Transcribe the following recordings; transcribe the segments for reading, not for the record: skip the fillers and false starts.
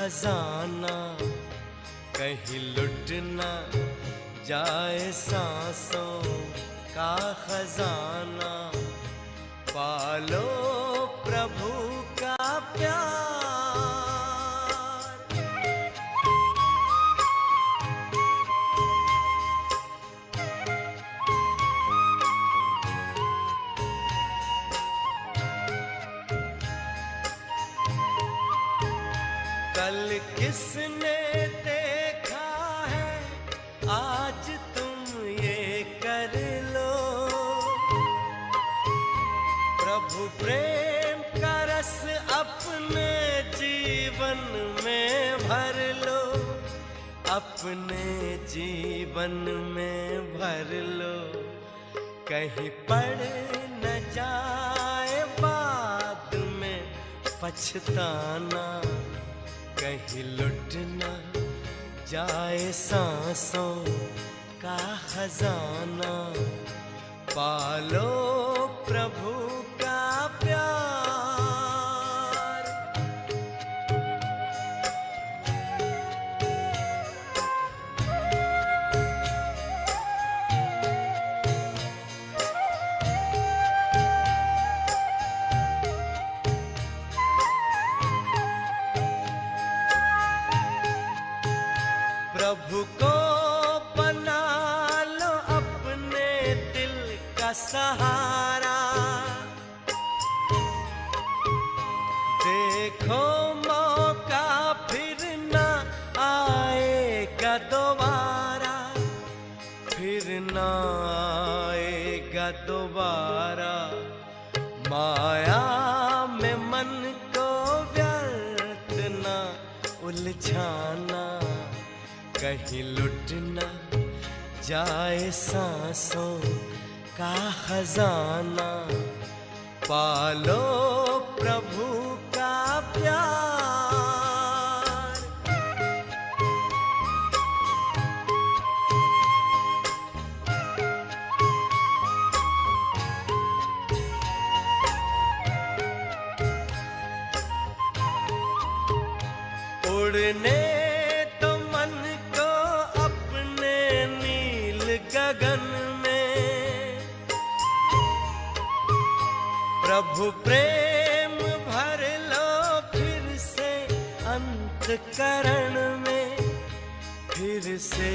खजाना, कहीं लुट न जाए सांसों का खजाना। पालो प्रभु का प्यार। कल किसने देखा है, आज तुम ये कर लो। प्रभु प्रेम का रस अपने जीवन में भर लो, अपने जीवन में भर लो। कहीं पड़ न जाए बाद में पछताना, कहीं लुट न जाए सांसों का खजाना। पालो प्रभु का प्यार। प्रभु को बना लो अपने दिल का सहारा। देखो मौका फिर न आएगा दोबारा, फिर न आएगा दोबारा। माया में मन को व्यर्थ न उलझाना, कहीं लुट न जाए सांसों का खजाना। पालो प्रभु का प्यार। उड़ने तो मन को अपने नील गगन में, प्रभु प्रेम भर लो फिर से अंतकरण में, फिर से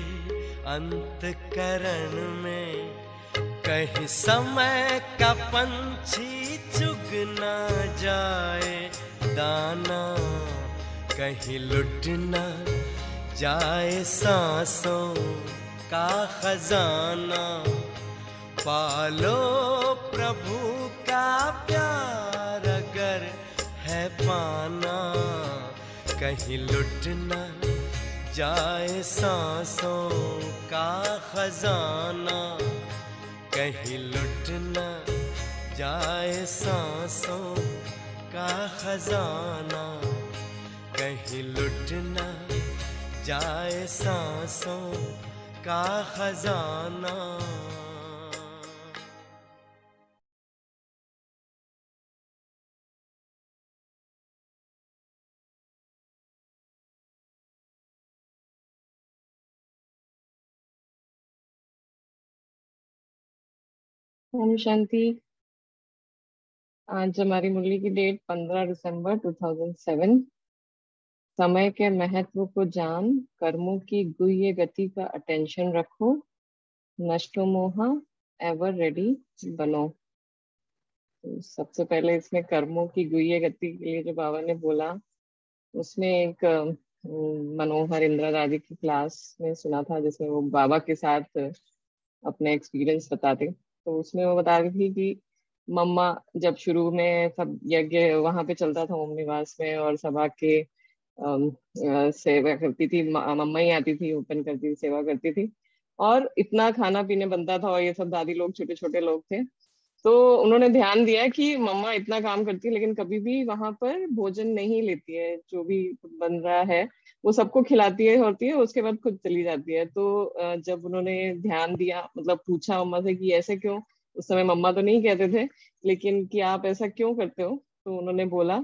अंतकरण में। कहीं समय का पंछी चुग ना जाए दाना, कहीं लुट न जाए सांसों का खजाना। पालो प्रभु का प्यार अगर है पाना, कहीं लुट न जाए सांसों का खजाना। कहीं लुट न जाए सांसों का खजाना, कहीं लुट न जाए सांसों का खजाना। ओम शांति। आज हमारी मुरली की डेट 15 दिसंबर 2007। समय के महत्व को जान, कर्मों की गुह्य गति का अटेंशन रखो, नष्टो मोहा एवर रेडी बनो। तो सबसे पहले इसमें कर्मों की गुह्य गति के लिए जो बाबा ने बोला, उसमें एक मनोहर इंदिरा दादी की क्लास में सुना था, जिसमें वो बाबा के साथ अपने एक्सपीरियंस बताते। तो उसमें वो बता रही थी कि मम्मा जब शुरू में सब यज्ञ वहां पे चलता था ओम निवास में, और सभा के सेवा करती थी, मम्मा ही आती थी, ओपन करती थी, सेवा करती थी, और इतना खाना पीने बनता था, और ये सब दादी लोग छोटे छोटे लोग थे। तो उन्होंने ध्यान दिया कि मम्मा इतना काम करती है लेकिन कभी भी वहां पर भोजन नहीं लेती है, जो भी बन रहा है वो सबको खिलाती है होती है, उसके बाद खुद चली जाती है। तो जब उन्होंने ध्यान दिया, मतलब पूछा मम्मा से कि ऐसे क्यों, उस समय मम्मा तो नहीं कहते थे, लेकिन कि आप ऐसा क्यों करते हो, तो उन्होंने बोला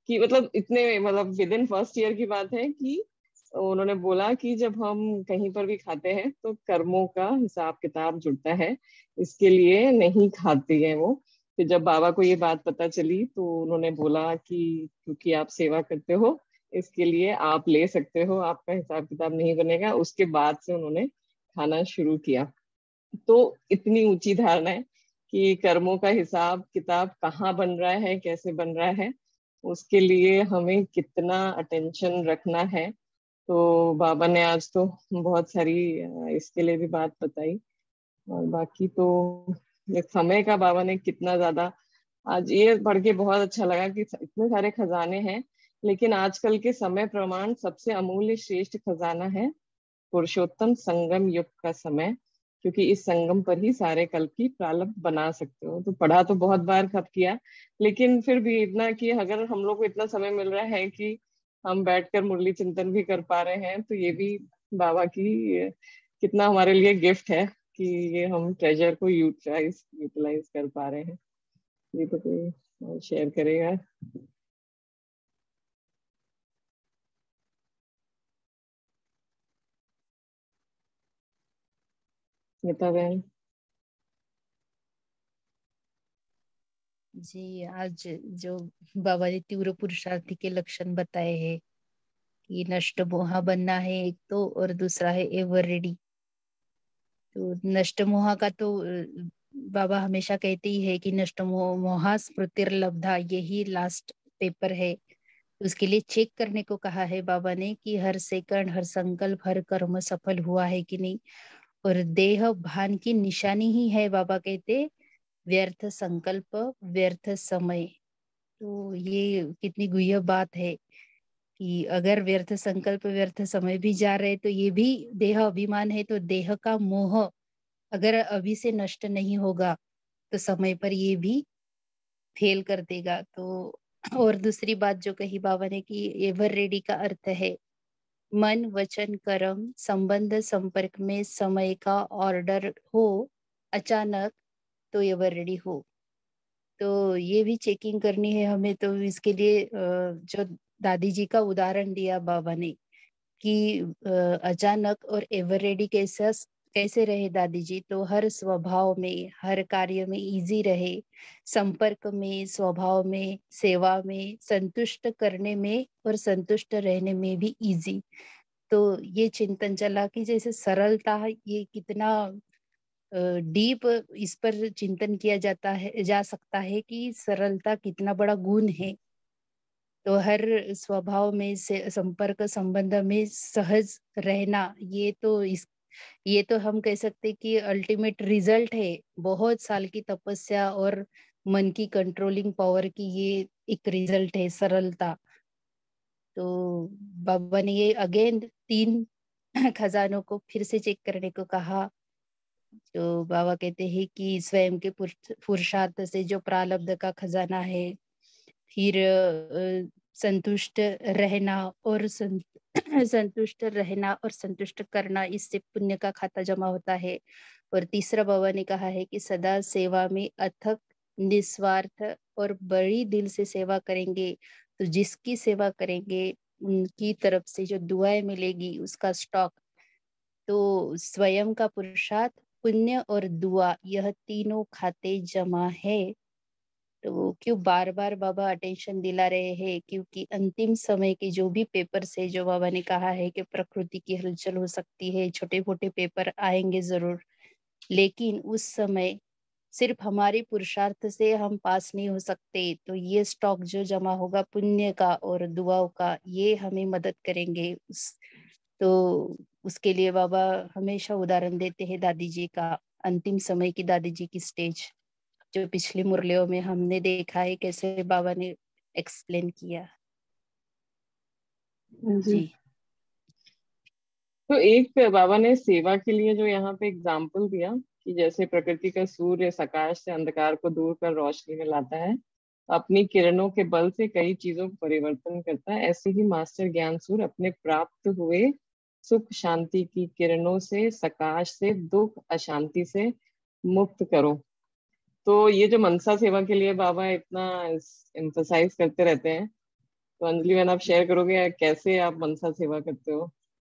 कि मतलब इतने मतलब विद इन फर्स्ट ईयर की बात है कि उन्होंने बोला कि जब हम कहीं पर भी खाते हैं तो कर्मों का हिसाब किताब जुड़ता है, इसके लिए नहीं खाते हैं वो। फिर जब बाबा को ये बात पता चली तो उन्होंने बोला कि क्योंकि आप सेवा करते हो इसके लिए आप ले सकते हो, आपका हिसाब किताब नहीं बनेगा। उसके बाद से उन्होंने खाना शुरू किया। तो इतनी ऊंची धारणा है कि कर्मों का हिसाब किताब कहाँ बन रहा है, कैसे बन रहा है, उसके लिए हमें कितना अटेंशन रखना है। तो बाबा ने आज तो बहुत सारी इसके लिए भी बात बताई। और बाकी तो ये समय का बाबा ने कितना ज्यादा, आज ये पढ़ के बहुत अच्छा लगा कि इतने सारे खजाने हैं, लेकिन आजकल के समय प्रमाण सबसे अमूल्य श्रेष्ठ खजाना है पुरुषोत्तम संगम युग का समय, क्योंकि इस संगम पर ही सारे कल की प्रारंभ बना सकते हो। तो पढ़ा तो बहुत बार खप किया, लेकिन फिर भी इतना कि अगर हम लोग को इतना समय मिल रहा है कि हम बैठकर मुरली चिंतन भी कर पा रहे हैं, तो ये भी बाबा की कितना हमारे लिए गिफ्ट है कि ये हम ट्रेजर को यूटिलाइज यूटिलाइज कर पा रहे हैं। ये तो कोई शेयर करेगा? गीता बहन। जी, आज जो बाबा ने तीव्र पुरुषार्थी के लक्षण बताए हैं कि नष्ट मोहा बनना है एक तो, और दूसरा है एवर रेडी। तो नष्ट मोहा का तो बाबा हमेशा कहते ही है कि नष्ट मोहा स्मृतिर्लब्धा, यही लास्ट पेपर है। उसके लिए चेक करने को कहा है बाबा ने कि हर सेकंड, हर संकल्प, हर कर्म सफल हुआ है कि नहीं। और देह भान की निशानी ही है, बाबा कहते, व्यर्थ संकल्प, व्यर्थ समय। तो ये कितनी गुह्य बात है कि अगर व्यर्थ संकल्प, व्यर्थ समय भी जा रहे तो ये भी देह अभिमान है। तो देह का मोह अगर अभी से नष्ट नहीं होगा तो समय पर ये भी फेल कर देगा। तो और दूसरी बात जो कही बाबा ने कि एवर रेडी का अर्थ है मन, वचन, कर्म, संबंध, संपर्क में समय का ऑर्डर हो अचानक, तो एवर रेडी हो। तो ये भी चेकिंग करनी है हमें। तो इसके लिए जो दादी जी का उदाहरण दिया बाबा ने कि अचानक और एवर रेडी कैसा कैसे रहे दादी जी, तो हर स्वभाव में, हर कार्य में इजी रहे, संपर्क में, स्वभाव में, सेवा में, संतुष्ट करने में और संतुष्ट रहने में भी इजी। तो ये चिंतन चला कि जैसे सरलता, ये कितना डीप इस पर चिंतन किया जाता है, जा सकता है कि सरलता कितना बड़ा गुण है। तो हर स्वभाव में से संपर्क संबंध में सहज रहना, ये तो हम कह सकते कि अल्टीमेट रिजल्ट है बहुत साल की तपस्या और मन की कंट्रोलिंग पावर की, ये एक रिजल्ट है सरलता। तो बाबा ने ये अगेन 3 खजानों को फिर से चेक करने को कहा। जो बाबा कहते हैं कि स्वयं के पुरुषार्थ से जो प्रारब्ध का खजाना है, फिर संतुष्ट रहना और संतुष्ट रहना और संतुष्ट करना, इससे पुण्य का खाता जमा होता है। और तीसरा बाबा ने कहा है कि सदा सेवा में अथक, निस्वार्थ और बड़ी दिल से सेवा करेंगे तो जिसकी सेवा करेंगे उनकी तरफ से जो दुआएं मिलेगी उसका स्टॉक। तो स्वयं का पुरुषार्थ, पुण्य और दुआ, यह तीनों खाते जमा है। तो क्यों बार बार बाबा अटेंशन दिला रहे हैं, क्योंकि अंतिम समय के जो भी पेपर से, जो बाबा ने कहा है कि प्रकृति की हलचल हो सकती है, छोटे मोटे पेपर आएंगे जरूर, लेकिन उस समय सिर्फ हमारे पुरुषार्थ से हम पास नहीं हो सकते। तो ये स्टॉक जो जमा होगा पुण्य का और दुआओं का, ये हमें मदद करेंगे तो उसके लिए बाबा हमेशा उदाहरण देते हैं दादी जी का, अंतिम समय की दादी जी की स्टेज, जो पिछली मुरलियों में हमने देखा है कैसे बाबा ने एक्सप्लेन किया। जी। जी तो एक बाबा ने सेवा के लिए जो यहाँ पे एग्जाम्पल दिया कि जैसे प्रकृति का सूर्य सकाश से अंधकार को दूर कर रोशनी में लाता है, अपनी किरणों के बल से कई चीजों को परिवर्तन करता है, ऐसे ही मास्टर ज्ञान सूर्य अपने प्राप्त हुए सुख शांति की किरणों से, सकाश से दुख अशांति से मुक्त करो। तो ये जो मनसा सेवा के लिए बाबा इतना एम्फसाइज करते रहते हैं तो अंजलि बहन, आप शेयर करोगे कैसे आप मनसा सेवा करते हो?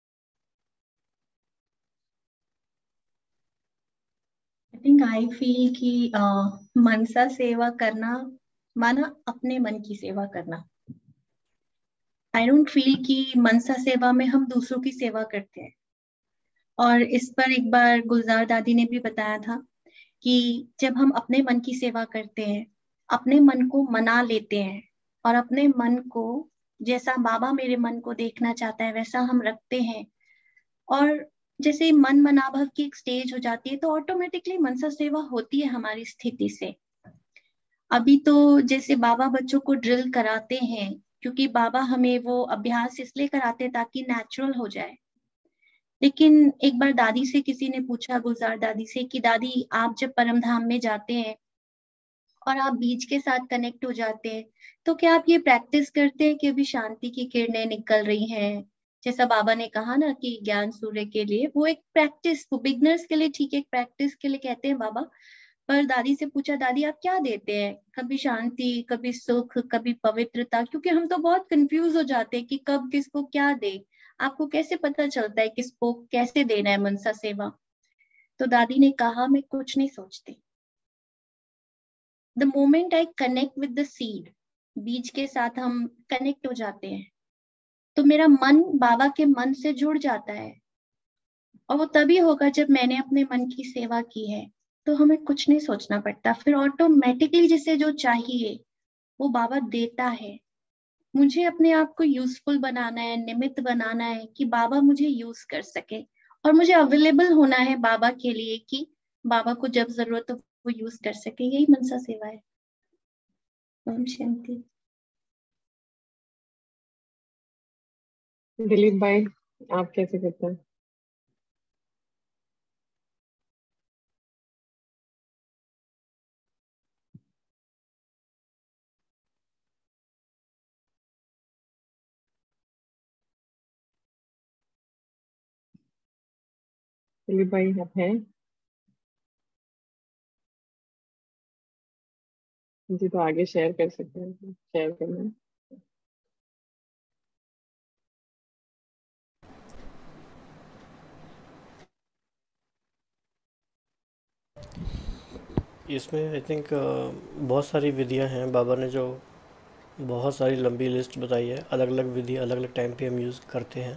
आई थिंक आई फील कि मनसा सेवा करना माना अपने मन की सेवा करना। आई डोंट फील कि मनसा सेवा में हम दूसरों की सेवा करते हैं। और इस पर एक बार गुलजार दादी ने भी बताया था कि जब हम अपने मन की सेवा करते हैं, अपने मन को मना लेते हैं और अपने मन को जैसा बाबा मेरे मन को देखना चाहता है वैसा हम रखते हैं, और जैसे मन मनाभव की एक स्टेज हो जाती है, तो ऑटोमेटिकली मनसा सेवा होती है हमारी स्थिति से। अभी तो जैसे बाबा बच्चों को ड्रिल कराते हैं, क्योंकि बाबा हमें वो अभ्यास इसलिए कराते हैं ताकि नेचुरल हो जाए। लेकिन एक बार दादी से किसी ने पूछा, गुलजार दादी से, कि दादी आप जब परम धाम में जाते हैं और आप बीज के साथ कनेक्ट हो जाते हैं, तो क्या आप ये प्रैक्टिस करते हैं कि अभी शांति की किरणें निकल रही हैं? जैसा बाबा ने कहा ना कि ज्ञान सूर्य के लिए वो एक प्रैक्टिस, वो बिगनर्स के लिए ठीक है, एक प्रैक्टिस के लिए कहते हैं बाबा। पर दादी से पूछा, दादी आप क्या देते हैं? कभी शांति, कभी सुख, कभी पवित्रता, क्योंकि हम तो बहुत कंफ्यूज हो जाते हैं कि कब किसको क्या दे। आपको कैसे पता चलता है किसको कैसे देना है मनसा सेवा? तो दादी ने कहा, मैं कुछ नहीं सोचती। The moment I connect with the seed, बीज के साथ हम कनेक्ट हो जाते हैं, तो मेरा मन बाबा के मन से जुड़ जाता है। और वो तभी होगा जब मैंने अपने मन की सेवा की है। तो हमें कुछ नहीं सोचना पड़ता, फिर ऑटोमेटिकली जिसे जो चाहिए वो बाबा देता है। मुझे अपने आप को यूजफुल बनाना है, निमित्त बनाना है कि बाबा मुझे यूज कर सके, और मुझे अवेलेबल होना है बाबा के लिए कि बाबा को जब जरूरत हो वो यूज कर सके। यही मनसा सेवा है। ओम शांति। दिलीप भाई, आप कैसे करते हैं? दिलीप भाई आप हैं? जी, तो आगे शेयर कर सकते हैं, शेयर करना है। इसमें आई थिंक बहुत सारी विधियां हैं। बाबा ने जो बहुत सारी लंबी लिस्ट बताई है, अलग अलग विधि अलग अलग टाइम पे हम यूज़ करते हैं।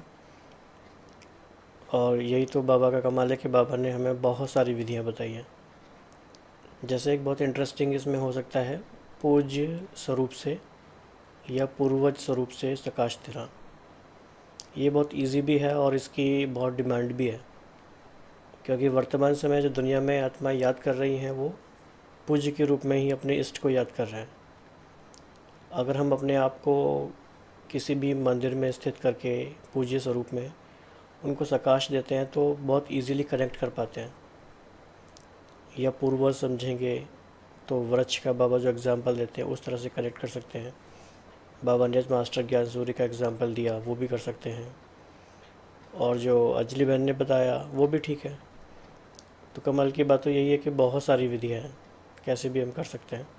और यही तो बाबा का कमाल है कि बाबा ने हमें बहुत सारी विधियां बताई हैं। जैसे एक बहुत इंटरेस्टिंग इसमें हो सकता है, पूज्य स्वरूप से या पूर्वज स्वरूप से सकाश तेरा। ये बहुत इजी भी है और इसकी बहुत डिमांड भी है, क्योंकि वर्तमान समय जो दुनिया में आत्मा याद कर रही हैं वो पूज्य के रूप में ही अपने इष्ट को याद कर रहे हैं। अगर हम अपने आप को किसी भी मंदिर में स्थित करके पूज्य स्वरूप में उनको सकाश देते हैं तो बहुत इजीली कनेक्ट कर पाते हैं। या पूर्वज समझेंगे तो वृक्ष का बाबा जो एग्ज़ाम्पल देते हैं उस तरह से कनेक्ट कर सकते हैं। बाबा ने मास्टर ज्ञान सूर्य का एग्ज़ाम्पल दिया, वो भी कर सकते हैं। और जो अंजलि बहन ने बताया वो भी ठीक है। तो कमाल की बात तो यही है कि बहुत सारी विधियाँ हैं, कैसे भी हम कर सकते हैं।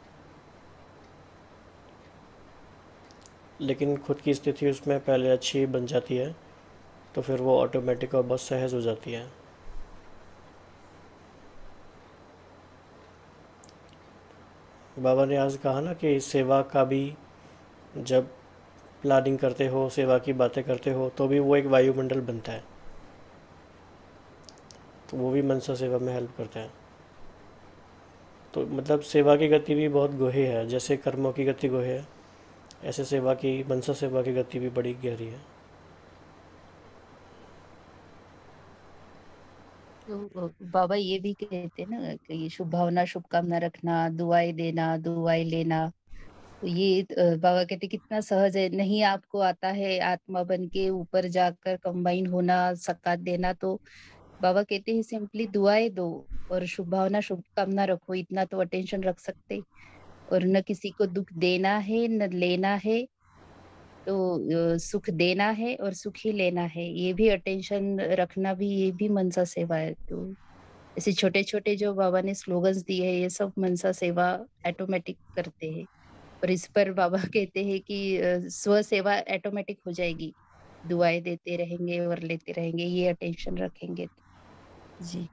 लेकिन खुद की स्थिति उसमें पहले अच्छी बन जाती है तो फिर वो ऑटोमेटिक और बहुत सहज हो जाती है। बाबा ने आज कहा ना कि सेवा का भी जब प्लानिंग करते हो, सेवा की बातें करते हो, तो भी वो एक वायुमंडल बनता है, तो वो भी मनसा सेवा में हेल्प करता है। तो मतलब सेवा की गति भी बहुत गोहे है। जैसे कर्मों की गति गोहे है, ऐसे सेवा की, मनसा सेवा की गति भी बड़ी गहरी है। तो बाबा ये भी कहते हैं ना कि शुभ भावना, शुभकामना रखना, दुआएं देना, दुआएं लेना। तो ये बाबा कहते कितना सहज है। नहीं आपको आता है आत्मा बन के ऊपर जाकर कंबाइन होना, सकात देना, तो बाबा कहते हैं सिंपली दुआएं दो और शुभ भावना, शुभकामना रखो। इतना तो अटेंशन रख सकते। और न किसी को दुख देना है न लेना है, तो सुख देना है और सुख ही लेना है, ये भी अटेंशन रखना भी, ये भी मनसा सेवा है। तो ऐसे छोटे छोटे जो बाबा ने स्लोगन्स दिए हैं, ये सब मनसा सेवा ऑटोमेटिक करते हैं। और इस पर बाबा कहते हैं कि स्व सेवा ऑटोमेटिक हो जाएगी, दुआएं देते रहेंगे और लेते रहेंगे, ये अटेंशन रखेंगे तो। जी।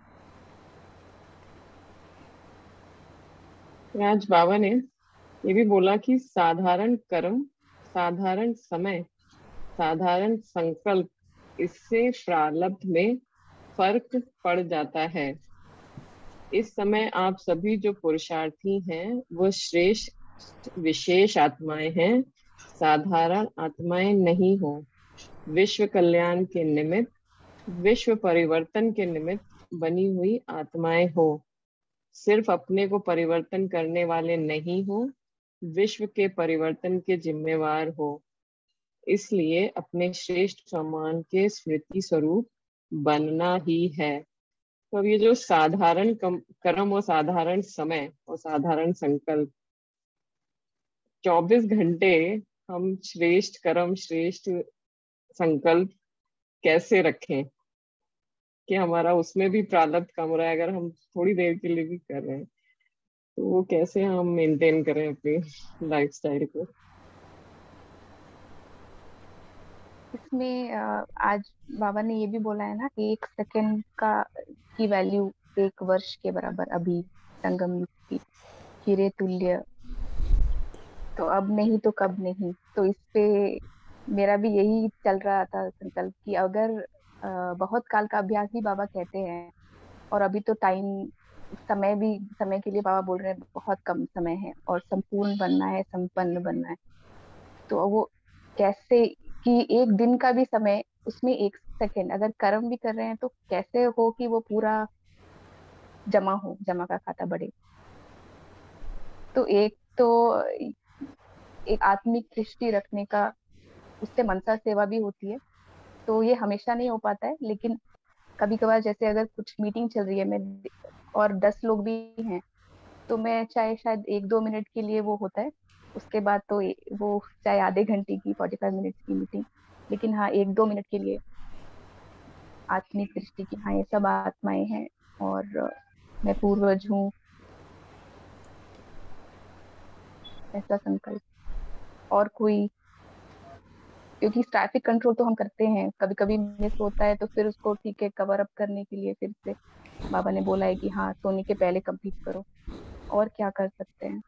आज बाबा ने ये भी बोला कि साधारण कर्म, साधारण समय, साधारण संकल्प, इससे प्रारब्ध में फर्क पड़ जाता है। इस समय आप सभी जो पुरुषार्थी हैं वो श्रेष्ठ विशेष आत्माएं हैं, साधारण आत्माएं नहीं हो। विश्व कल्याण के निमित्त, विश्व परिवर्तन के निमित्त बनी हुई आत्माएं हो। सिर्फ अपने को परिवर्तन करने वाले नहीं हो, विश्व के परिवर्तन के जिम्मेवार हो। इसलिए अपने श्रेष्ठ सम्मान के स्मृति स्वरूप बनना ही है। तो अब ये जो साधारण कर्म और साधारण समय और साधारण संकल्प, 24 घंटे हम श्रेष्ठ कर्म श्रेष्ठ संकल्प कैसे रखें कि हमारा उसमें भी प्रारब्ध कम हो रहा है, अगर हम थोड़ी देर के लिए भी कर रहे हैं तो वो कैसे हम मेंटेन करें अपनी लाइफस्टाइल को। इसमें आज बाबा ने ये भी बोला है ना कि 1 सेकंड की वैल्यू 1 वर्ष के बराबर, अभी संगम युग की हीरे तुल्य, तो अब नहीं तो कब नहीं। तो इस पे मेरा भी यही चल रहा था संकल्प कि अगर बहुत काल का अभ्यास भी बाबा कहते हैं, और अभी तो समय के लिए बाबा बोल रहे हैं बहुत कम समय है और संपूर्ण बनना है, संपन्न बनना है। तो वो कैसे कि 1 दिन का भी समय, उसमें 1 सेकंड अगर कर्म भी कर रहे हैं तो कैसे हो कि वो पूरा जमा का खाता बढ़े। तो एक आत्मिक दृष्टि रखने का, उससे मनसा सेवा भी होती है। तो ये हमेशा नहीं हो पाता है, लेकिन कभी कभार जैसे अगर कुछ मीटिंग चल रही है मैं और 10 लोग भी हैं, तो मैं चाहे शायद 1-2 मिनट के लिए वो होता है, उसके बाद तो वो चाहे आधे घंटे की 45 मिनट की मीटिंग, लेकिन हाँ 1-2 मिनट के लिए आत्मिक दृष्टि की, हाँ ये सब आत्माएं हैं और मैं पूर्वज हूँ, ऐसा संकल्प। और कोई, क्योंकि ट्रैफिक कंट्रोल तो हम करते हैं, कभी कभी मिस होता है तो फिर उसको ठीक है कवर अप करने के लिए फिर से बाबा ने बोला है कि हाँ सोने के पहले कंप्लीट करो। और क्या कर सकते हैं।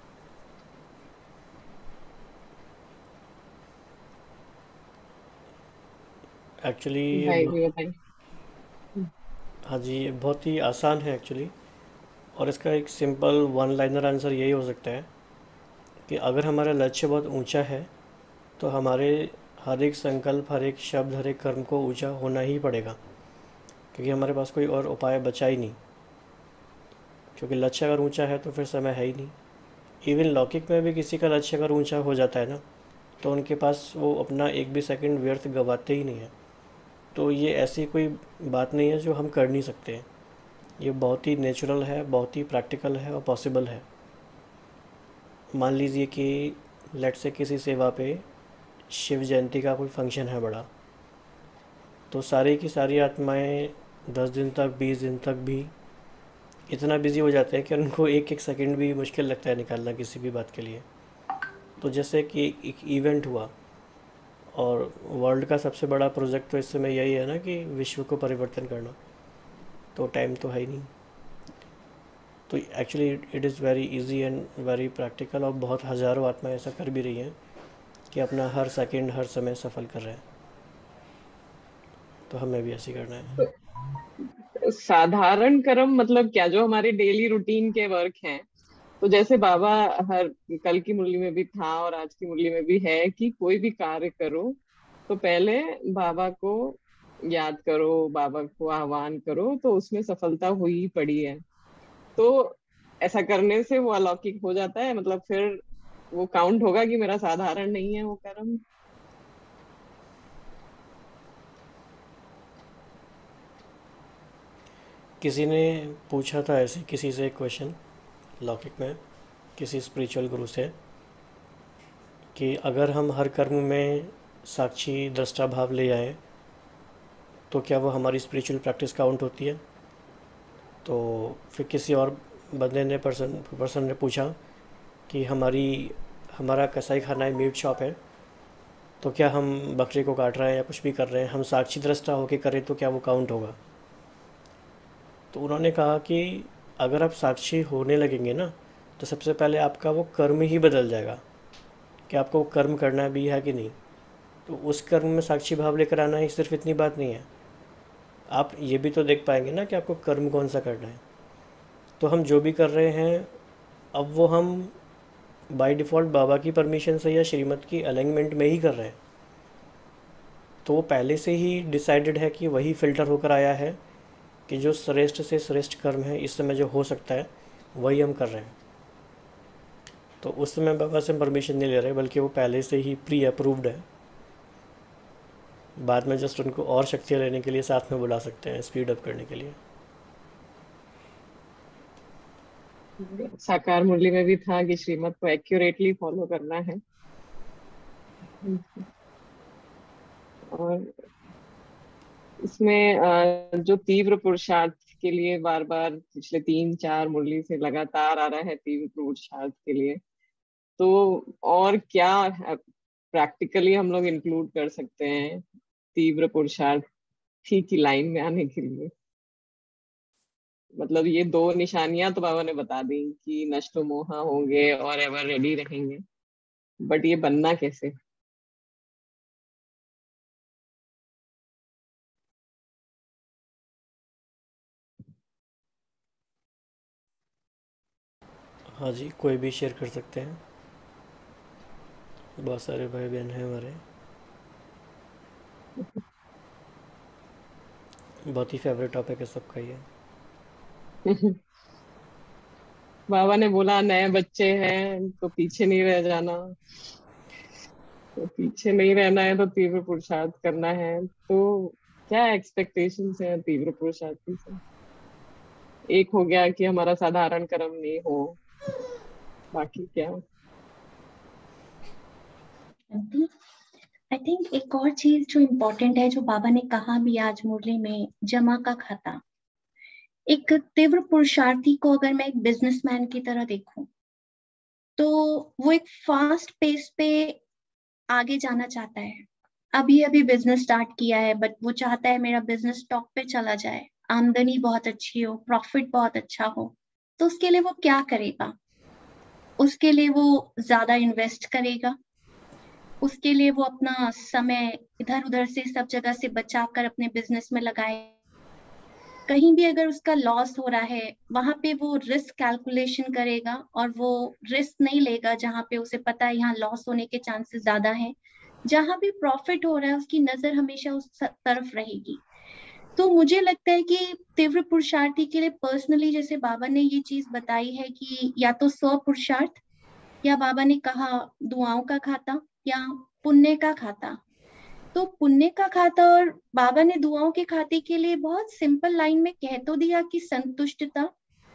एक्चुअली भाई भी बताइए। हाँ जी, ये बहुत ही आसान है एक्चुअली। और इसका एक सिंपल वन लाइनर आंसर यही हो सकता है कि अगर हमारा लक्ष्य बहुत ऊंचा है तो हमारे हर एक संकल्प, हर एक शब्द, हर एक कर्म को ऊंचा होना ही पड़ेगा, क्योंकि हमारे पास कोई और उपाय बचा ही नहीं। क्योंकि लक्ष्य अगर ऊंचा है तो फिर समय है ही नहीं। इवन लौकिक में भी किसी का लक्ष्य अगर ऊंचा हो जाता है ना, तो उनके पास वो अपना एक भी सेकंड व्यर्थ गवाते ही नहीं है। तो ये ऐसी कोई बात नहीं है जो हम कर नहीं सकते। ये बहुत ही नेचुरल है, बहुत ही प्रैक्टिकल है और पॉसिबल है। मान लीजिए कि लेट से किसी सेवा पे शिव जयंती का कोई फंक्शन है बड़ा, तो सारी की सारी आत्माएं 10 दिन तक, 20 दिन तक भी इतना बिजी हो जाते हैं कि उनको एक एक सेकंड भी मुश्किल लगता है निकालना किसी भी बात के लिए। तो जैसे कि एक इवेंट हुआ, और वर्ल्ड का सबसे बड़ा प्रोजेक्ट तो इस समय यही है ना कि विश्व को परिवर्तन करना, तो टाइम तो है ही नहीं। तो actually it is very easy and very practical, और बहुत हज़ारों आत्माएं ऐसा कर भी रही हैं कि अपना हर सेकंड, हर समय सफल कर रहे हैं। तो हमें भी ऐसे करना है। साधारण कर्म मतलब क्या, जो हमारे डेली रूटीन के वर्क हैं। तो जैसे बाबा हर कल की मुरली में भी था और आज की मुरली में भी है कि कोई भी कार्य करो तो पहले बाबा को याद करो, बाबा को आह्वान करो, तो उसमें सफलता हुई पड़ी है। तो ऐसा करने से वो अलौकिक हो जाता है, मतलब फिर वो काउंट होगा कि मेरा साधारण नहीं है वो कर्म। किसी ने पूछा था ऐसे किसी से एक क्वेश्चन लौकिक में, किसी स्पिरिचुअल गुरु से, कि अगर हम हर कर्म में साक्षी दृष्टा भाव ले आए तो क्या वो हमारी स्पिरिचुअल प्रैक्टिस काउंट होती है। तो फिर किसी और बंदे ने पर्सन ने पूछा कि हमारी हमारा कसाई खाना है, मीट शॉप है, तो क्या हम बकरे को काट रहे हैं या कुछ भी कर रहे हैं, हम साक्षी दृष्टा होकर करें तो क्या वो काउंट होगा? तो उन्होंने कहा कि अगर आप साक्षी होने लगेंगे ना, तो सबसे पहले आपका वो कर्म ही बदल जाएगा कि आपको वो कर्म करना भी है कि नहीं। तो उस कर्म में साक्षी भाव लेकर आना ही सिर्फ इतनी बात नहीं है, आप ये भी तो देख पाएंगे ना कि आपको कर्म कौन सा करना है। तो हम जो भी कर रहे हैं अब वो हम बाय डिफ़ॉल्ट बाबा की परमिशन से या श्रीमत की अलाइनमेंट में ही कर रहे हैं। तो वो पहले से ही डिसाइडेड है कि वही फ़िल्टर होकर आया है कि जो श्रेष्ठ से श्रेष्ठ कर्म है इस समय जो हो सकता है वही हम कर रहे हैं। तो उस समय बाबा से परमिशन नहीं ले रहे, बल्कि वो पहले से ही प्री अप्रूव्ड है। बाद में जस्ट उनको और शक्तियाँ लेने के लिए साथ में बुला सकते हैं, स्पीड अप करने के लिए। साकार मुरली में भी था कि श्रीमत को एक्यूरेटली फॉलो करना है। और इसमें जो तीव्र पुरुषार्थ के लिए बार बार पिछले 3-4 मुरली से लगातार आ रहा है, तीव्र पुरुषार्थ के लिए, तो और क्या प्रैक्टिकली हम लोग इंक्लूड कर सकते हैं तीव्र पुरुषार्थ ठीक की लाइन में आने के लिए? मतलब ये 2 निशानियां तो बाबा ने बता दी कि नष्ट मोह होंगे और एवर रेडी रहेंगे, बट ये बनना कैसे? हाँ जी, कोई भी शेयर कर सकते हैं, बहुत सारे भाई बहन हैं हमारे। बहुत ही फेवरेट टॉपिक है सबका ये। बाबा ने बोला नए बच्चे हैं तो पीछे नहीं रह जाना, तो पीछे नहीं रहना है तो तीव्र पुरुषार्थ करना है। तो क्या एक्सपेक्टेशंस है तीव्र पुरुषार्थ से? एक हो गया कि हमारा साधारण कर्म नहीं हो, बाकी क्या? आई थिंक एक और चीज जो इम्पोर्टेंट है, जो बाबा ने कहा भी आज मुरली में, जमा का खाता। एक तीव्र पुरुषार्थी को अगर मैं एक बिजनेसमैन की तरह देखूं, तो वो एक फास्ट पेस पे आगे जाना चाहता है। अभी अभी बिजनेस स्टार्ट किया है, बट वो चाहता है मेरा बिजनेस टॉप पे चला जाए, आमदनी बहुत अच्छी हो, प्रॉफिट बहुत अच्छा हो। तो उसके लिए वो क्या करेगा? उसके लिए वो ज्यादा इन्वेस्ट करेगा, उसके लिए वो अपना समय इधर उधर से सब जगह से बचाकर अपने बिजनेस में लगाए। कहीं भी अगर उसका लॉस हो रहा है, वहां पे वो रिस्क कैलकुलेशन करेगा और वो रिस्क नहीं लेगा जहां पे उसे पता है यहाँ लॉस होने के चांसेस ज्यादा हैं। जहां भी प्रॉफिट हो रहा है उसकी नजर हमेशा उस तरफ रहेगी। तो मुझे लगता है कि तीव्र पुरुषार्थी के लिए पर्सनली, जैसे बाबा ने ये चीज बताई है कि या तो स्व पुरुषार्थ, या बाबा ने कहा दुआओं का खाता, या पुण्य का खाता। तो पुण्य का खाता और बाबा ने दुआओं के खाते के लिए बहुत सिंपल लाइन में कह तो दिया कि संतुष्टता,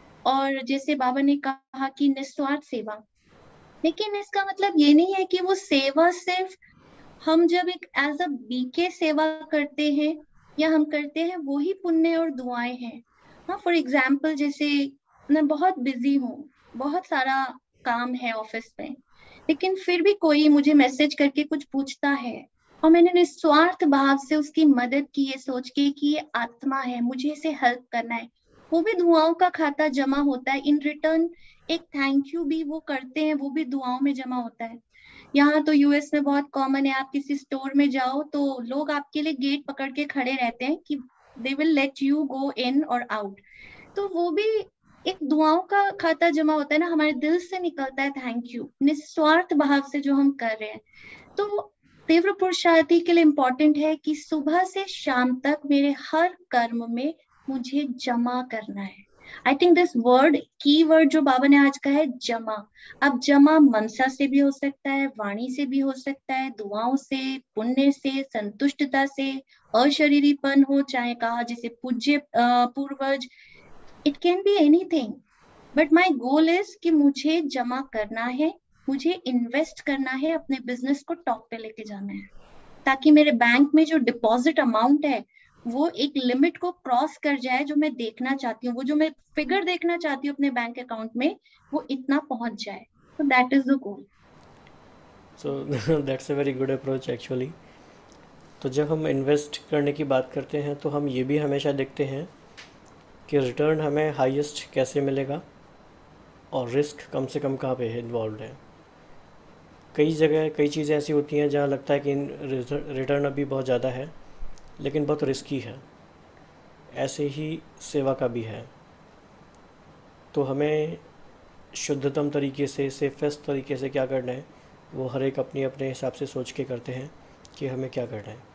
और जैसे बाबा ने कहा कि निस्वार्थ सेवा। लेकिन इसका मतलब ये नहीं है कि वो सेवा सिर्फ हम जब एक एज अ बीके सेवा करते हैं या हम करते हैं वो ही पुण्य और दुआएं हैं। हाँ, फॉर एग्जाम्पल जैसे मैं बहुत बिजी हूँ, बहुत सारा काम है ऑफिस में, लेकिन फिर भी कोई मुझे मैसेज करके कुछ पूछता है और मैंने निस्वार्थ भाव से उसकी मदद की, ये सोच के कि ये आत्मा है, मुझे इसे हेल्प करना है, वो भी दुआओं का खाता जमा होता है। इन रिटर्न एक थैंक यू भी वो करते हैं, वो भी दुआओं में जमा होता है। यहाँ तो यूएस में बहुत कॉमन है, आप किसी स्टोर में जाओ तो लोग आपके लिए गेट पकड़ के खड़े रहते हैं कि they will let you go in और आउट। तो वो भी एक दुआओं का खाता जमा होता है ना, हमारे दिल से निकलता है थैंक यू, निस्वार्थ भाव से जो हम कर रहे हैं। तो तीव्र पुरुषार्थी के लिए इम्पोर्टेंट है कि सुबह से शाम तक मेरे हर कर्म में मुझे जमा करना है। I think this word, key word जो बाबा ने आज कहा है, जमा। अब जमा मनसा से भी हो सकता है, वाणी से भी हो सकता है, दुआओं से, पुण्य से, संतुष्टता से, अशरीरीपन हो, चाहे कहा जैसे पूज्य पूर्वज, it can be anything. But my goal is कि मुझे जमा करना है, मुझे इन्वेस्ट करना है, अपने बिजनेस को टॉप पे लेके जाना है, ताकि मेरे बैंक में जो डिपॉजिट अमाउंट है वो एक लिमिट को क्रॉस कर जाए, जो मैं देखना चाहती हूँ, वो जो मैं फिगर देखना चाहती हूँ अपने बैंक अकाउंट में, वो इतना पहुंच जाए। तो that is the goal. So that's a very good approach actually. तो जब हम इन्वेस्ट करने की बात करते हैं तो हम ये भी हमेशा देखते हैं कि रिटर्न हमें हाईएस्ट कैसे मिलेगा और रिस्क कम से कम कहाँ पे है इन्वॉल्व है। कई जगह कई चीज़ें ऐसी होती हैं जहाँ लगता है कि रिटर्न अभी बहुत ज़्यादा है लेकिन बहुत रिस्की है। ऐसे ही सेवा का भी है। तो हमें शुद्धतम तरीके से, सेफेस्ट तरीके से क्या करना है वो हर एक अपने अपने हिसाब से सोच के करते हैं कि हमें क्या करना है।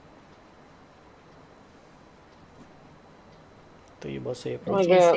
तो ये बहुत सही अप्रोच और है। जैसे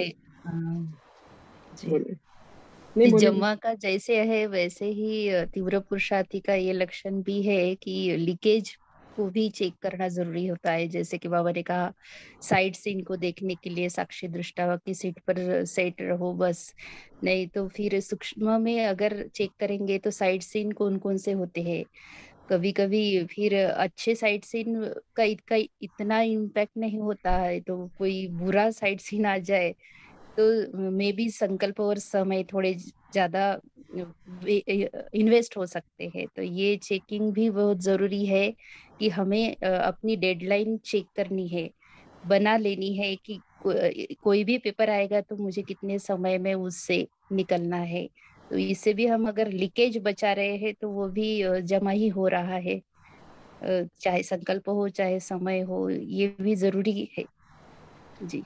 जी बोलिए, नहीं बोलिए। जमा का जैसे है वैसे ही तीव्र पुरुषार्थी का ये लक्षण भी है कि लीकेज को भी चेक करना जरूरी होता है। जैसे कि बाबा ने कहा साइड सीन को देखने के लिए साक्षी दृष्टा की सीट पर सेट रहो बस, नहीं तो फिर सूक्ष्म में अगर चेक करेंगे तो साइड सीन कौन कौन से होते हैं। कभी कभी फिर अच्छे साइड सीन का इतना इम्पैक्ट नहीं होता है, तो कोई बुरा साइड सीन आ जाए तो मे बी संकल्प और समय थोड़े ज्यादा इन्वेस्ट हो सकते हैं। तो ये चेकिंग भी बहुत जरूरी है कि हमें अपनी डेडलाइन चेक करनी है, बना लेनी है कि कोई भी पेपर आएगा तो मुझे कितने समय में उससे निकलना है। तो इससे भी हम अगर लीकेज बचा रहे हैं तो वो भी जमा ही हो रहा है। चाहे संकल्प हो चाहे समय हो, ये भी जरूरी है। जी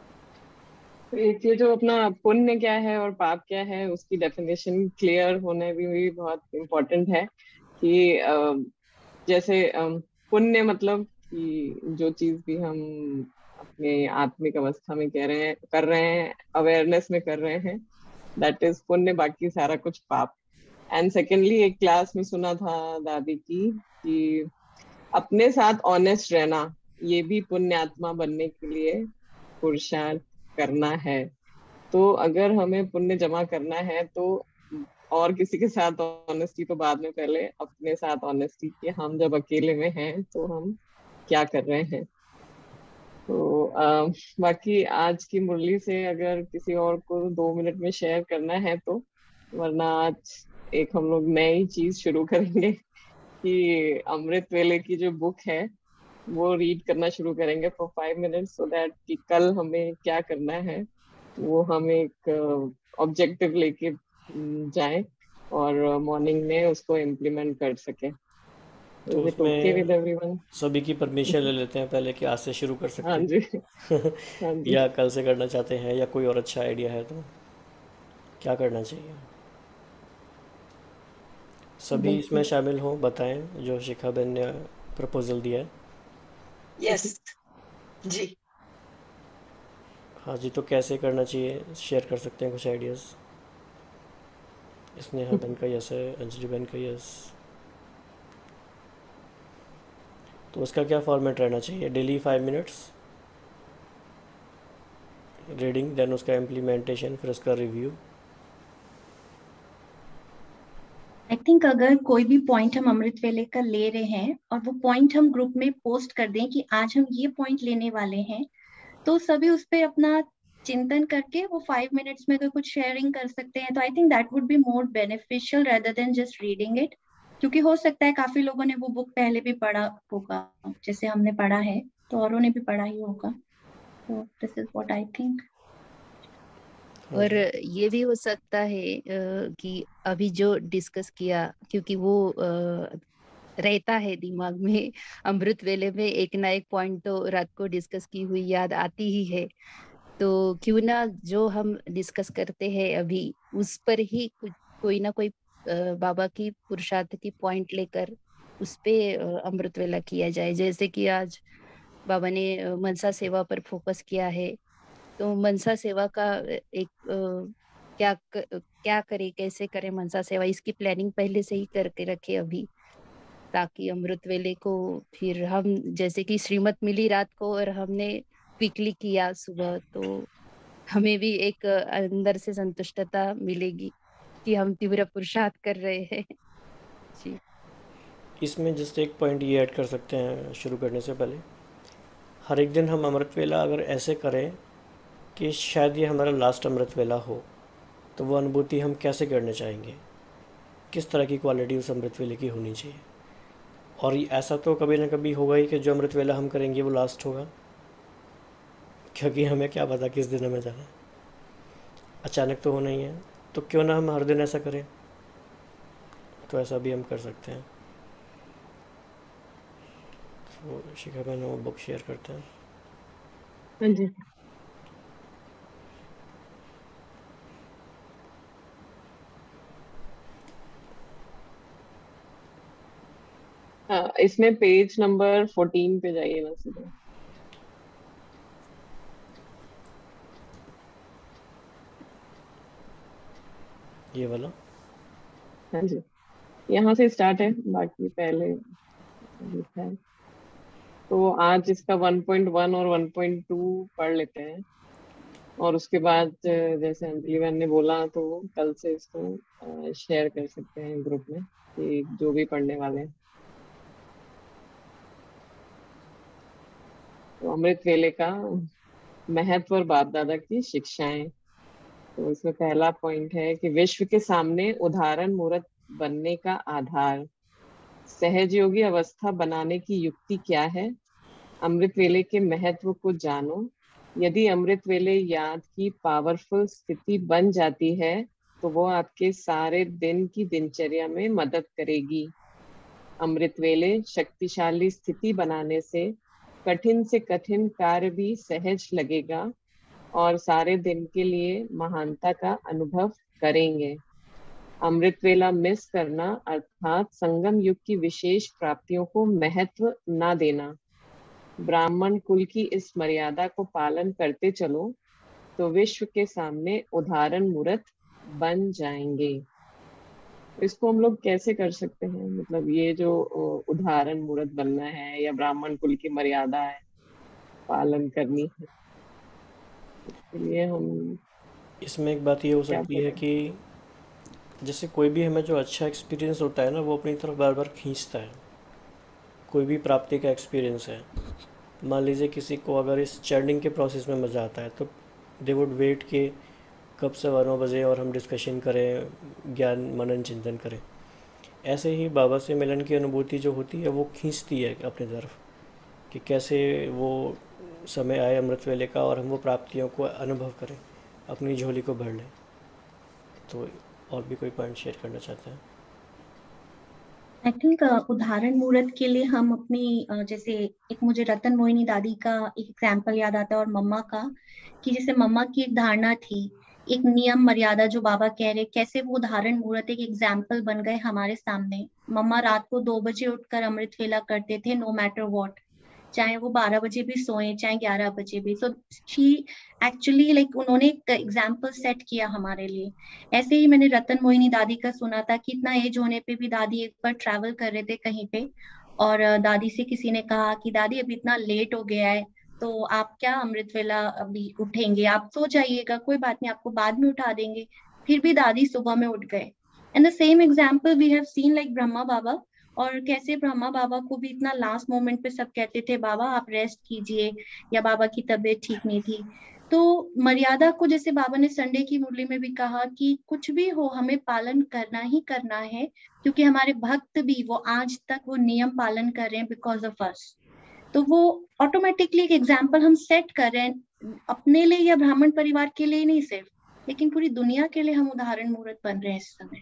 तो एक ये जो अपना पुण्य क्या है और पाप क्या है उसकी डेफिनेशन क्लियर होना भी बहुत इम्पोर्टेंट है। कि जैसे पुण्य मतलब कि जो चीज भी हम अपने आत्मिक अवस्था में कह रहे हैं, कर रहे हैं, अवेयरनेस में कर रहे हैं, दैट इज पुण्य। बाकी सारा कुछ पाप। एंड सेकेंडली, एक क्लास में सुना था दादी की कि अपने साथ ऑनेस्ट रहना, ये भी पुण्य आत्मा बनने के लिए पुरुषार्थ करना है। तो अगर हमें पुण्य जमा करना है तो और किसी के साथ ऑनेस्टी तो बाद में, पहले अपने साथ ऑनेस्टी कि हम जब अकेले में हैं तो हम क्या कर रहे हैं। तो बाकी आज की मुरली से अगर किसी और को 2 मिनट में शेयर करना है तो, वरना आज एक हम लोग नई चीज शुरू करेंगे कि अमृत वेले की जो बुक है वो रीड करना शुरू करेंगे फॉर 5 मिनट्स, सो दैट कि कल हमें क्या करना है वो हम एक ऑब्जेक्टिव लेके जाएं और मॉर्निंग में उसको इम्प्लीमेंट कर सके। तो इज इट ओके विद उसमें एवरीवन? सभी की परमिशन ले लेते हैं पहले कि आज से शुरू कर हाँ सकते जी, हैं हाँ जी। या कल से करना चाहते हैं या कोई और अच्छा आइडिया है तो क्या करना चाहिए। सभी इसमें बिल्कुल। शामिल हों, बताएं जो शिखा बहन ने प्रपोजल दिया है। यस जी। हाँ जी, तो कैसे करना चाहिए शेयर कर सकते हैं कुछ आइडियाज़। स्नेहा बहन का यस है, अंजलि बहन का यस। तो उसका क्या फॉर्मेट रहना चाहिए? डेली 5 मिनट्स रीडिंग, देन उसका इम्प्लीमेंटेशन, फिर उसका रिव्यू। आई थिंक अगर कोई भी पॉइंट हम अमृत वेले का ले रहे हैं और वो पॉइंट हम ग्रुप में पोस्ट कर दें कि आज हम ये पॉइंट लेने वाले हैं, तो सभी उस पर अपना चिंतन करके वो 5 मिनट्स में अगर कुछ शेयरिंग कर सकते हैं तो I think that would be more beneficial rather than just reading it. क्योंकि हो सकता है काफी लोगों ने वो बुक पहले भी पढ़ा होगा, जैसे हमने पढ़ा है, तो औरों ने भी पढ़ा ही होगा। तो this is what I think. हाँ और जी, ये भी हो सकता है कि अभी जो डिस्कस किया, क्योंकि वो रहता है दिमाग में, अमृत वेले में एक ना एक पॉइंट तो रात को डिस्कस की हुई याद आती ही है। तो क्यों ना जो हम डिस्कस करते हैं अभी उस पर ही कोई ना कोई बाबा की पुरुषार्थ की पॉइंट लेकर उस पे अमृत वेला किया जाए। जैसे कि आज बाबा ने मनसा सेवा पर फोकस किया है, तो मनसा सेवा का एक क्या करे कैसे करे मनसा सेवा, इसकी प्लानिंग पहले से ही करके रखे अभी, ताकि अमृत वेले को फिर हम, जैसे कि श्रीमत मिली रात को और हमने क्विकली किया सुबह, तो हमें भी एक अंदर से संतुष्टता मिलेगी कि हम तीव्र पुरुषार्थ कर रहे हैं। जी इसमें जस्ट एक पॉइंट ये ऐड कर सकते हैं शुरू करने से पहले। हर एक दिन हम अमृत वेला अगर ऐसे करें कि शायद ये हमारा लास्ट अमृत वेला हो, तो वो अनुभूति हम कैसे करने चाहेंगे, किस तरह की क्वालिटी उस अमृत वेले की होनी चाहिए। और ऐसा तो कभी ना कभी होगा ही कि जो अमृत वेला हम करेंगे वो लास्ट होगा, क्योंकि हमें क्या पता किस दिन हमें जाना है, अचानक तो होना ही है। तो क्यों ना हम हर दिन ऐसा करें, तो ऐसा भी हम कर सकते हैं। तो शिखा बहन वो बुक शेयर करते हैं। हाँ जी। हाँ, इसमें पेज नंबर 14 पे जाइए ना सीधे। ये वाला। हाँ जी, यहाँ से स्टार्ट है, बाकी पहले लिखा है। तो आज इसका 1.1 और 1.2 पढ़ लेते हैं, और उसके बाद जैसे अंजलि बहन ने बोला तो कल से इसको शेयर कर सकते हैं ग्रुप में, कि जो भी पढ़ने वाले हैं। तो अमृत वेले का महत्व और बाप दादा की शिक्षाएं। तो इसमें पहला पॉइंट है कि विश्व के सामने उदाहरण मूर्त बनने का आधार, सहज योगी अवस्था बनाने की युक्ति क्या है। अमृत वेले के महत्व को जानो। यदि अमृत वेले याद की पावरफुल स्थिति बन जाती है तो वो आपके सारे दिन की दिनचर्या में मदद करेगी। अमृत वेले शक्तिशाली स्थिति बनाने से कठिन कार्य भी सहज लगेगा और सारे दिन के लिए महानता का अनुभव करेंगे। अमृत वेला मिस करना अर्थात संगम युग की विशेष प्राप्तियों को महत्व न देना। ब्राह्मण कुल की इस मर्यादा को पालन करते चलो तो विश्व के सामने उदाहरण मूर्त बन जाएंगे। इसको हम लोग कैसे कर सकते हैं, मतलब ये जो उदाहरण मूर्त बनना है या ब्राह्मण कुल की मर्यादा है पालन करनी है, इसके लिए हम इसमें एक बात ये हो क्या सकती है करें। कि जैसे कोई भी हमें जो अच्छा एक्सपीरियंस होता है ना, वो अपनी तरफ बार बार खींचता है। कोई भी प्राप्ति का एक्सपीरियंस है, मान लीजिए किसी को अगर इस चर्निंग के प्रोसेस में मज़ा आता है तो दे वुड वेट कि कब से 9 बजे और हम डिस्कशन करें, ज्ञान मनन चिंतन करें। ऐसे ही बाबा से मिलन की अनुभूति जो होती है वो खींचती है अपनी तरफ, कि कैसे वो समय आए अमृत वेले का और हम वो प्राप्तियों को अनुभव करें, अपनी झोली को भर लें। तो और भी कोई पॉइंट शेयर करना चाहते हैं? आई थिंक उदाहरण मूर्त के लिए हम अपनी जैसे एक मुझे रतन मोहिनी दादी का एक एग्जाम्पल याद आता है और मम्मा का, कि जैसे मम्मा की एक धारणा थी, एक नियम मर्यादा जो बाबा कह रहे, कैसे वो उदाहरण मूर्त एक एग्जाम्पल बन गए हमारे सामने। मम्मा रात को 2 बजे उठकर अमृत वेला करते थे, नो मैटर व्हाट, चाहे वो 12 बजे भी सोए चाहे 11 बजे भी। सो शी एक्चुअली लाइक उन्होंने एक एग्जाम्पल सेट किया हमारे लिए। ऐसे ही मैंने रतन मोहिनी दादी का सुना था कि इतना एज होने पे भी दादी एक बार ट्रैवल कर रहे थे कहीं पे, और दादी से किसी ने कहा कि दादी अभी इतना लेट हो गया है तो आप क्या अमृत वेला अभी उठेंगे, आप सो जाइएगा, कोई बात नहीं आपको बाद में उठा देंगे। फिर भी दादी सुबह में उठ गए। And the same example we have seen like Brahma Baba, और कैसे ब्रह्मा बाबा को भी इतना लास्ट मोमेंट पे सब कहते थे बाबा आप रेस्ट कीजिए, या बाबा की तबीयत ठीक नहीं थी। तो मर्यादा को जैसे बाबा ने संडे की मुरली में भी कहा कि कुछ भी हो हमें पालन करना ही करना है, क्योंकि हमारे भक्त भी वो आज तक वो नियम पालन कर रहे हैं बिकॉज ऑफ अस। तो वो ऑटोमेटिकली एक एग्जाम्पल हम सेट कर रहे हैं अपने लिए या ब्राह्मण परिवार के लिए नहीं सिर्फ, लेकिन पूरी दुनिया के लिए हम उदाहरण मूर्त बन रहे हैं इस समय।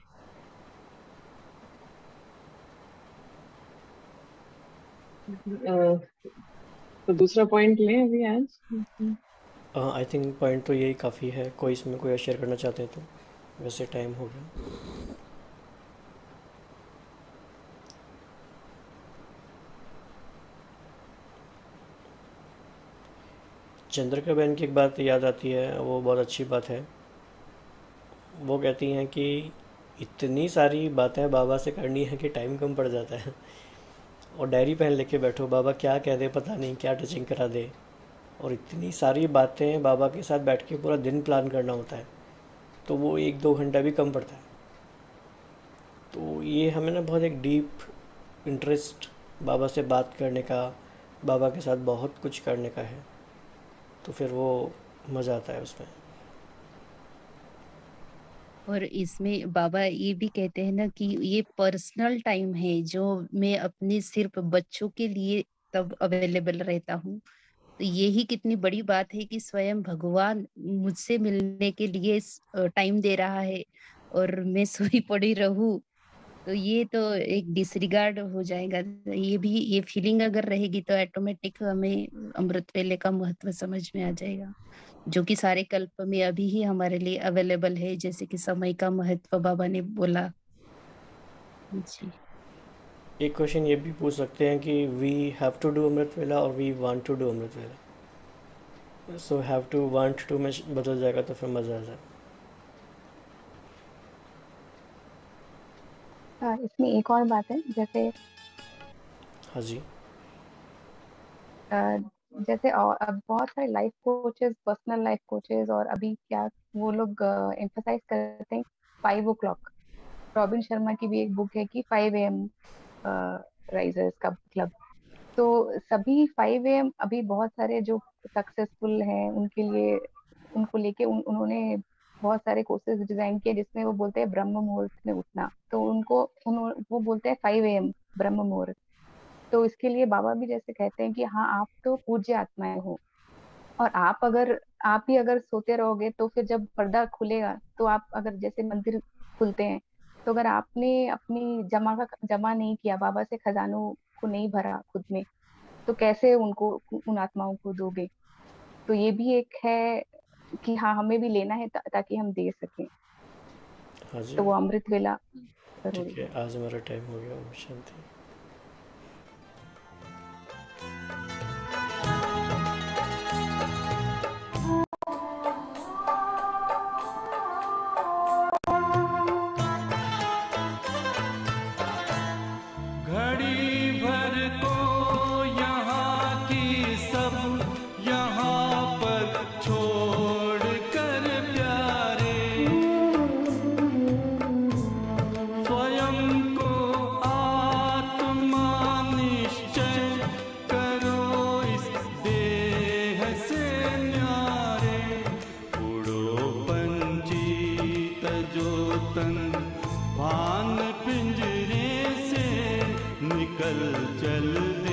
तो दूसरा पॉइंट लें अभी आज। आई थिंक पॉइंट तो यही काफ़ी है। कोई इसमें कोई शेयर करना चाहते हैं तो? वैसे टाइम हो गया। चंद्रिका बहन की एक बात याद आती है, वो बहुत अच्छी बात है। वो कहती हैं कि इतनी सारी बातें बाबा से करनी है कि टाइम कम पड़ जाता है, और डायरी पेन लेके बैठो, बाबा क्या कह दे पता नहीं, क्या टचिंग करा दे, और इतनी सारी बातें बाबा के साथ बैठ के पूरा दिन प्लान करना होता है, तो वो 1-2 घंटा भी कम पड़ता है। तो ये हमें ना बहुत एक डीप इंटरेस्ट बाबा से बात करने का, बाबा के साथ बहुत कुछ करने का है, तो फिर वो मज़ा आता है उसमें। और इसमें बाबा ये भी कहते हैं ना कि ये पर्सनल टाइम है जो मैं अपने सिर्फ बच्चों के लिए तब अवेलेबल रहता हूँ। तो यही कितनी बड़ी बात है कि स्वयं भगवान मुझसे मिलने के लिए टाइम दे रहा है और मैं सोई पड़ी रहूं। तो ये तो एक डिसरिगार्ड हो जाएगा। ये भी ये फीलिंग अगर रहेगी तो ऑटोमेटिक हमें अमृत वेले का महत्व समझ में आ जाएगा, जो कि सारे कल्प में अभी ही हमारे लिए अवेलेबल है, जैसे कि समय का महत्व बाबा ने बोला। जी। एक क्वेश्चन ये भी पूछ सकते हैं कि we have to do amrit vela और we want to do amrit vela. So have to want to में बदल जाएगा तो फिर मज़ा आ जाए। इसमें एक और बात है, जैसे हाँ जी। जैसे अब बहुत सारे life coaches, personal life coaches, और अभी क्या वो लोग एम्फसाइज करते हैं 5 o'clock। रॉबिन शर्मा की भी एक बुक है कि 5 AM राइजर्स का क्लब। तो सभी 5 AM अभी बहुत सारे जो सक्सेसफुल हैं उनके लिए, उनको लेके उन्होंने बहुत सारे कोर्सेज डिजाइन किए जिसमें वो बोलते हैं ब्रह्म मुहूर्त में उठना। तो वो बोलते हैं 5 AM ब्रह्म मुहूर्त। तो इसके लिए बाबा भी जैसे कहते हैं कि हाँ, आप तो पूज्य आत्माएं हो, और आप ही अगर सोते रहोगे तो फिर जब पर्दा खुलेगा तो आप अगर जैसे मंदिर खुलते हैं, तो अगर आपने अपनी जमा नहीं किया, बाबा से खजानों को नहीं भरा खुद में, तो कैसे उन आत्माओं को दोगे। तो ये भी एक है कि हाँ, हमें भी लेना है ताकि हम दे सकें। हाँ जी। तो वो अमृत वेला जरूरी ठीक है, आज हमारा टाइम हो गया। ओम शांति। घड़ी भर को यहाँ की सब यहाँ पर छोड़ कर प्यारे, स्वयं को आत्मा निश्चय करो इस देह से न्यारे। उड़ो पंछी तजो तन भान पिंजरे से, निकल चल दे